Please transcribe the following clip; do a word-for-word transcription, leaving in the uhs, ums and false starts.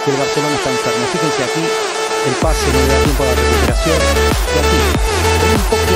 que el Barcelona está enfermo. Fíjense aquí, el pase no le da tiempo a la recuperación. Y aquí, con un poco